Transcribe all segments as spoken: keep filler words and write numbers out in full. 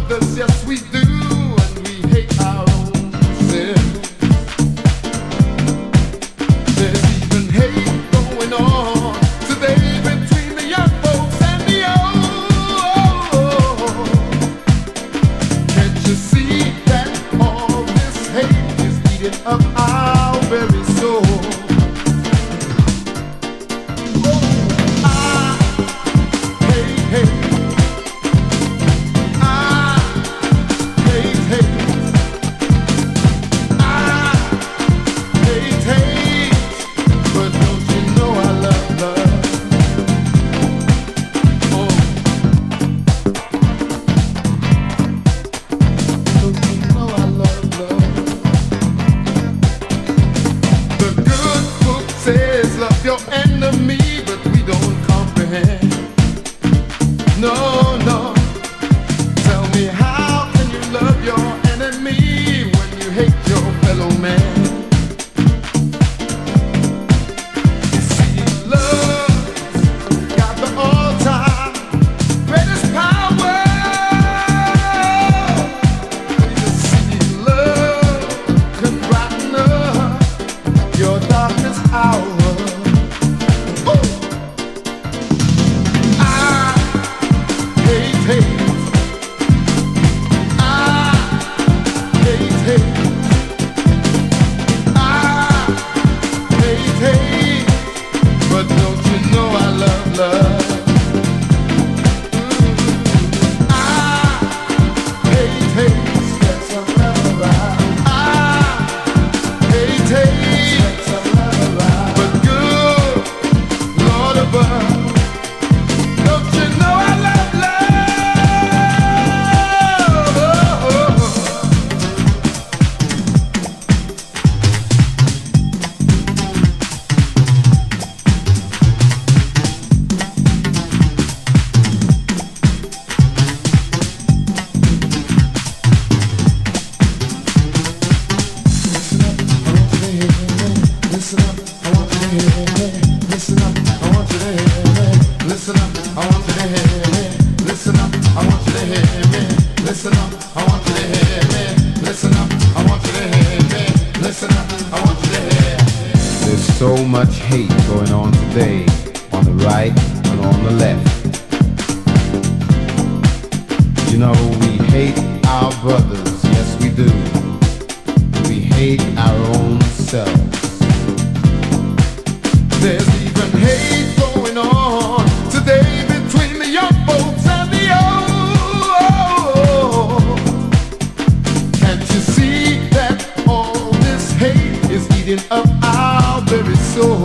brothers, yes we do, and we hate our own selves. There's even hate going on today between the young folks and the old. Can't you see that all this hate is eating up our very soul? Love your enemy, but we don't comprehend. No, no. Tell me, how can you love your enemy when you hate your fellow man? You see, love's got the all-time greatest power. You see, love can brighten up your darkest hour. Listen up, I want you to hear me. Listen up, I want you to hear me. Listen up, I want you to hear me. Listen up, I want you to hear me. Listen up, I want you to hear me. Listen up, I want you to hear me. Listen up, I want you to hear me. There's so much hate going on today, on the right and on the left. You know, we hate our brothers, yes we do. We hate our own selves. There's even hate going on today between the young folks and the old. Can't you see that all this hate is eating up our very soul?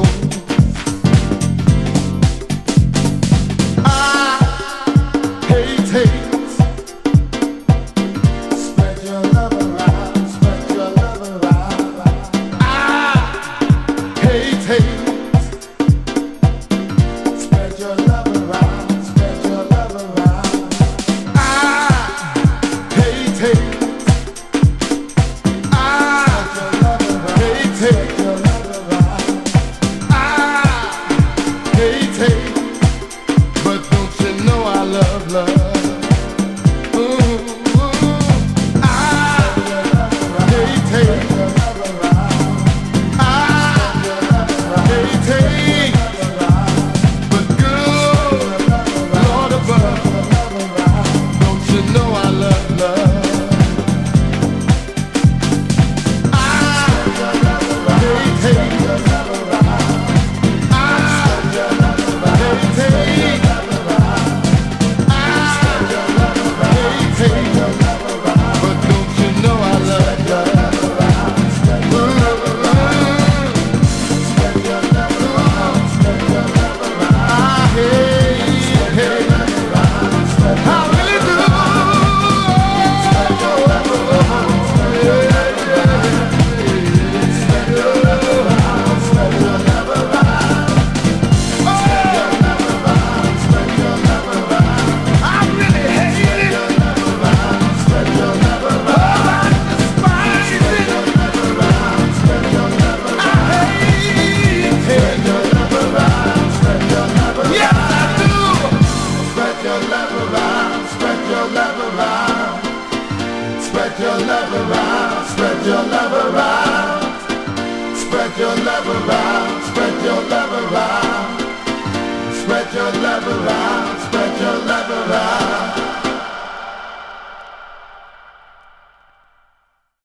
I hate hate. Spread your love around, spread your love around. I hate hate. Spread your love around, spread your love around. Spread your love around, spread your love around. Spread your love around, spread your love around.